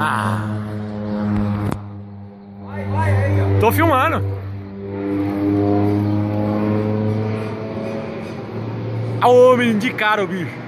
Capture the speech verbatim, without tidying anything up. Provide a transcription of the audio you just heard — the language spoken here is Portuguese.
Ah. Vai, vai aí, ó. Tô filmando. Ah, ô, menino de cara, o bicho.